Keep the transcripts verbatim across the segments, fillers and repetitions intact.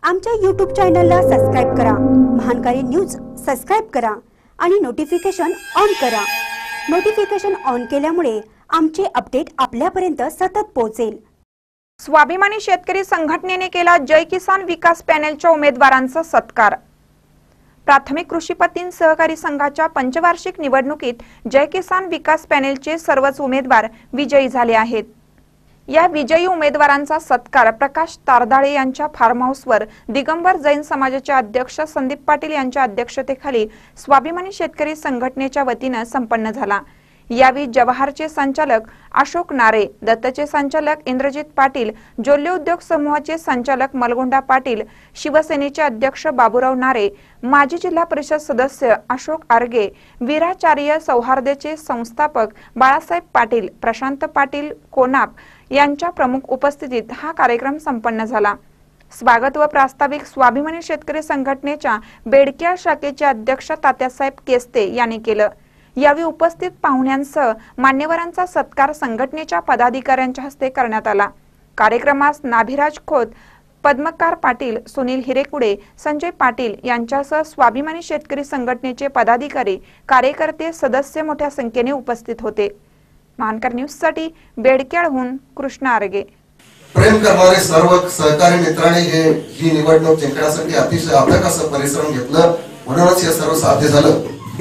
आमच्या यूट्यूब चॅनलला सबस्क्राइब करा, महानकारी न्यूज सबस्क्राइब करा आणि नोटिफिकेशन ऑन करा। नोटिफिकेशन ऑन केल्यामुळे आमचे अपडेट आपल्यापर्यंत सतत पोहोचेल। स्वाभिमानी शेतकरी संघटनेने केला जय किसान विकास पॅनेलच्या उमेदवारांचा सत्कार। प्राथमिक कृषी पत्ती सहकारी संघाच्या पंचवार्षिक निवडणुकीत जय किसान विकास पॅनेलचे सर्वच उमेदवार विजयी झाले आहेत। या विजयी उमेदवारांचा सत्कार प्रकाश तारदाळे यांच्या फार्म हाऊसवर दिगंबर जैन समाजाचे अध्यक्ष संदीप पाटील यांच्या अध्यक्षतेखाली स्वाभिमानी शेतकरी संघटनेच्या वतीने संपन्न झाला। यावेळी जवाहरचे संचालक अशोक नारे, दत्तचे संचालक इंद्रजित पाटील, जोल्ले उद्योग समूहाचे संचालक मलगोंडा पाटील, शिवसेनेचे अध्यक्ष बाबूराव नारे, माजी जिल्हा परिषद सदस्य अशोक आर्गे, वीराचार्य सौहार्दाचे संस्थापक बाळासाहेब पाटील, प्रशांत पाटील कोनाप यांच्या प्रमुख उपस्थितीत हा कार्यक्रम संपन्न झाला। स्वागत व प्रास्ताविक स्वाभिमानी शेतकरी संघटनेच्या बेडक्या शाखेचे अध्यक्ष तात्यासाहेब केस्ते यांनी केलं। यावेळी उपस्थित पाहुण्यांसह मान्यवरांचा सत्कार संघटनेच्या पदाधिकाऱ्यांच्या हस्ते करण्यात आला। कार्यक्रमास नाभिराज खोत, पद्मकार पाटील, सुनील हिरेकुडे, संजय पाटील यांच्यासह स्वाभिमानी शेतकरी संघटनेचे पदाधिकारी, कार्यकर्ते, सदस्य मोठ्या संख्येने उपस्थित होते। महानकर न्यूज साठी बेडक्याहून कृष्ण आर्गे। प्रेम करणारे सर्व सहकारी मित्रांनी हे ही निवडणूक जिंकण्यासाठी अतिशय अथक असं परिश्रम घेतलं, म्हणूनच हे सर्व साध्य झालं।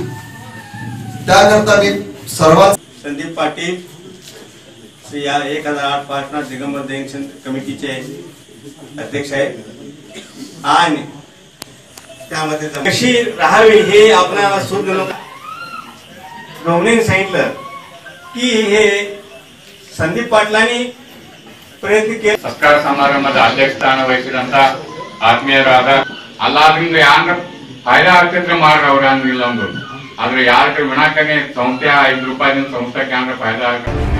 त्याकरता मी सर्वात संदीप पाटील या एक हजार आठ पाचना दिगंबर जैन कमिटीचे अध्यक्ष आहेत आणि त्यामध्ये कशी राहावी हे आपल्याला शोध गवणीने सांगितलं की हे संदीप पाटलांनी प्रयत्न केले। सत्कार समारंभात अध्यक्षस्थान वहिಸಿದಂತ ಆತ್ಮೀಯರಾದ ಅಲ್ಲಾದ್ರಿಂದ ಯಾರ ಫಾಯ್ದಾ ಆಗ್ತಿದ್ರೆ ಮಾಡ್ರಿ ಅವ್ರ ಅಂದ್ರಿಲ್ಲ ಅಂದ್ರು, ಆದ್ರೆ ಯಾರ ವಿನಾಕನೆ ಸಂಸ್ಥೆ ಐದು ರೂಪಾಯಿ ಸಂಸ್ಥೆಗೆ ಅಂದ್ರೆ ಫಾಯ್ದಾ ಆಗ್ತದೆ।